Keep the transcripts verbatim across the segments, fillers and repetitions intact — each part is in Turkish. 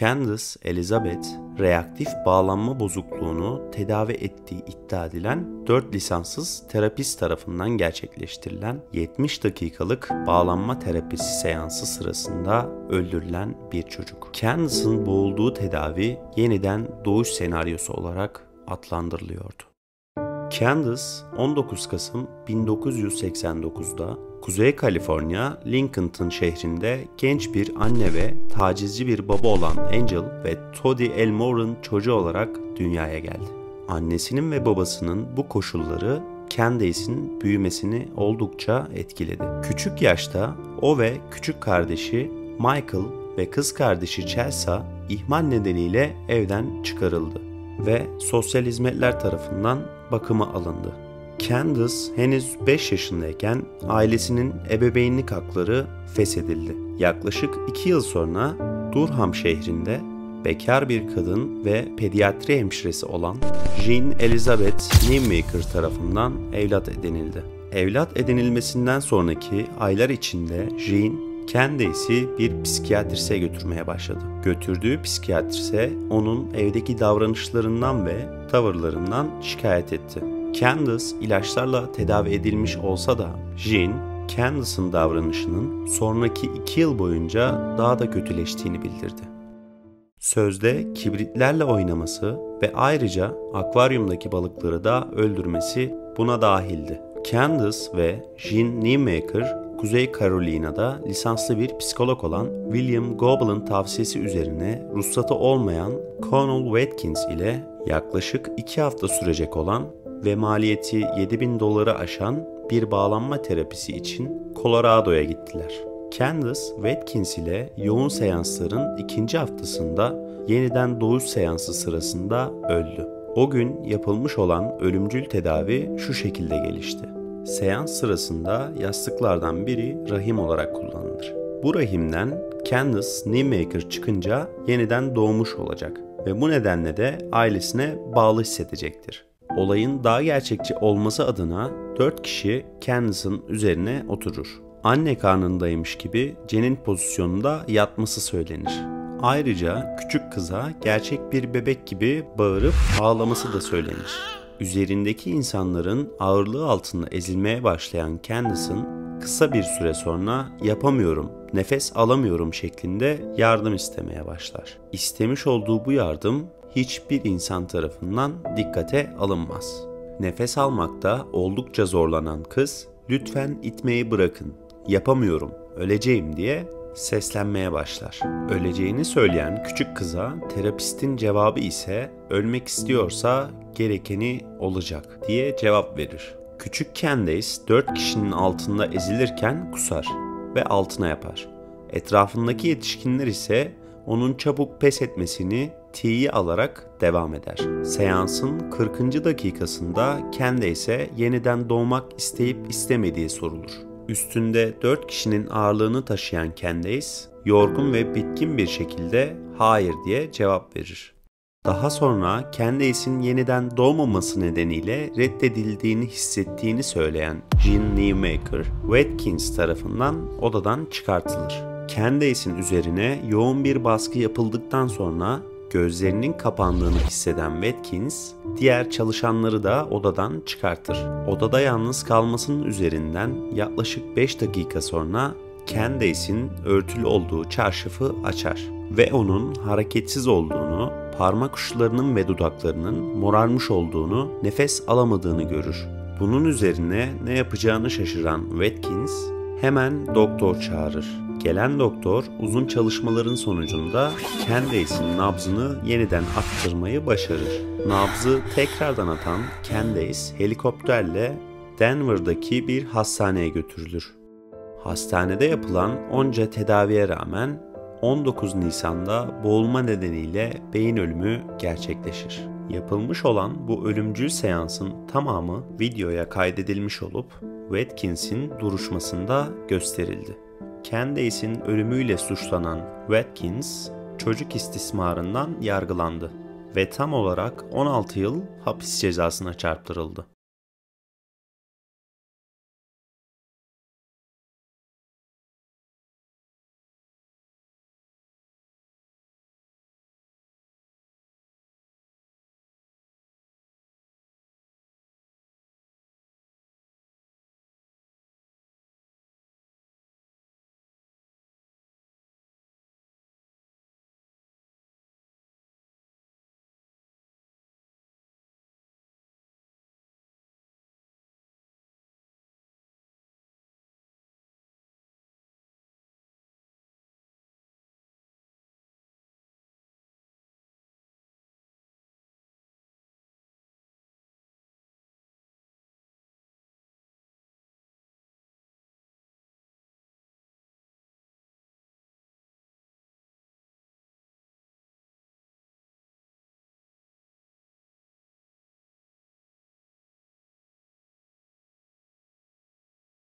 Candace Elizabeth, reaktif bağlanma bozukluğunu tedavi ettiği iddia edilen dört lisanssız terapist tarafından gerçekleştirilen yetmiş dakikalık bağlanma terapisi seansı sırasında öldürülen bir çocuk. Candace'ın boğulduğu tedavi yeniden doğuş senaryosu olarak adlandırılıyordu. Candace, on dokuz Kasım bin dokuz yüz seksen dokuz'da Kuzey Kaliforniya, Lincolnton şehrinde genç bir anne ve tacizci bir baba olan Angel ve Toddy Elmore'un çocuğu olarak dünyaya geldi. Annesinin ve babasının bu koşulları Candace'in büyümesini oldukça etkiledi. Küçük yaşta o ve küçük kardeşi Michael ve kız kardeşi Chelsea ihmal nedeniyle evden çıkarıldı ve sosyal hizmetler tarafından bakıma alındı. Candace henüz beş yaşındayken ailesinin ebeveynlik hakları feshedildi. Yaklaşık iki yıl sonra Durham şehrinde bekar bir kadın ve pediatri hemşiresi olan Jean Elizabeth Neimaker tarafından evlat edinildi. Evlat edinilmesinden sonraki aylar içinde Jean, Candace'i bir psikiyatrise götürmeye başladı. Götürdüğü psikiyatrise onun evdeki davranışlarından ve tavırlarından şikayet etti. Candace ilaçlarla tedavi edilmiş olsa da Jean, Candace'ın davranışının sonraki iki yıl boyunca daha da kötüleştiğini bildirdi. Sözde kibritlerle oynaması ve ayrıca akvaryumdaki balıkları da öldürmesi buna dahildi. Candace ve Jean Neimaker, Kuzey Carolina'da lisanslı bir psikolog olan William Goble'ın tavsiyesi üzerine ruhsatı olmayan Connell Watkins ile yaklaşık iki hafta sürecek olan ve maliyeti yedi bin doları aşan bir bağlanma terapisi için Colorado'ya gittiler. Candace, Watkins ile yoğun seansların ikinci haftasında yeniden doğuş seansı sırasında öldü. O gün yapılmış olan ölümcül tedavi şu şekilde gelişti. Seans sırasında yastıklardan biri rahim olarak kullanılır. Bu rahimden Candace Neimaker çıkınca yeniden doğmuş olacak ve bu nedenle de ailesine bağlı hissedecektir. Olayın daha gerçekçi olması adına dört kişi Candace'ın üzerine oturur. Anne karnındaymış gibi cenin pozisyonunda yatması söylenir. Ayrıca küçük kıza gerçek bir bebek gibi bağırıp ağlaması da söylenir. Üzerindeki insanların ağırlığı altında ezilmeye başlayan Candace'ın kısa bir süre sonra yapamıyorum, nefes alamıyorum şeklinde yardım istemeye başlar. İstemiş olduğu bu yardım hiçbir insan tarafından dikkate alınmaz. Nefes almakta oldukça zorlanan kız, "Lütfen itmeyi bırakın, yapamıyorum, öleceğim" diye seslenmeye başlar. Öleceğini söyleyen küçük kıza terapistin cevabı ise ölmek istiyorsa gerekeni olacak diye cevap verir. Küçük Candace dört kişinin altında ezilirken kusar ve altına yapar. Etrafındaki yetişkinler ise onun çabuk pes etmesini tiye alarak devam eder. Seansın kırkıncı dakikasında Candace'e yeniden doğmak isteyip istemediği sorulur. Üstünde dört kişinin ağırlığını taşıyan Candace, yorgun ve bitkin bir şekilde hayır diye cevap verir. Daha sonra Candace'in yeniden doğmaması nedeniyle reddedildiğini hissettiğini söyleyen Jean Neimaker, Watkins tarafından odadan çıkartılır. Candace'in üzerine yoğun bir baskı yapıldıktan sonra gözlerinin kapandığını hisseden Watkins, diğer çalışanları da odadan çıkartır. Odada yalnız kalmasının üzerinden yaklaşık beş dakika sonra Candace'in örtülü olduğu çarşafı açar ve onun hareketsiz olduğunu, parmak uçlarının ve dudaklarının morarmış olduğunu, nefes alamadığını görür. Bunun üzerine ne yapacağını şaşıran Watkins hemen doktor çağırır. Gelen doktor uzun çalışmaların sonucunda Candace'in nabzını yeniden attırmayı başarır. Nabzı tekrardan atan Candace helikopterle Denver'daki bir hastaneye götürülür. Hastanede yapılan onca tedaviye rağmen on dokuz Nisan'da boğulma nedeniyle beyin ölümü gerçekleşir. Yapılmış olan bu ölümcül seansın tamamı videoya kaydedilmiş olup Watkins'in duruşmasında gösterildi. Candace'in ölümüyle suçlanan Watkins, çocuk istismarından yargılandı ve tam olarak on altı yıl hapis cezasına çarptırıldı.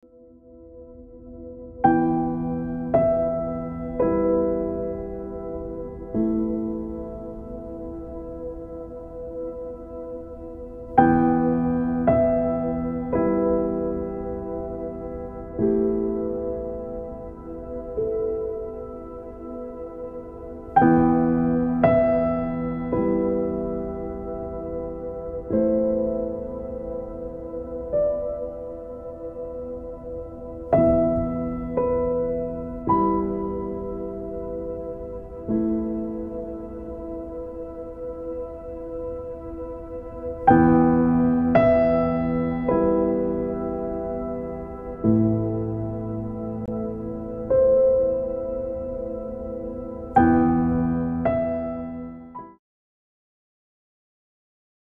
Thank you.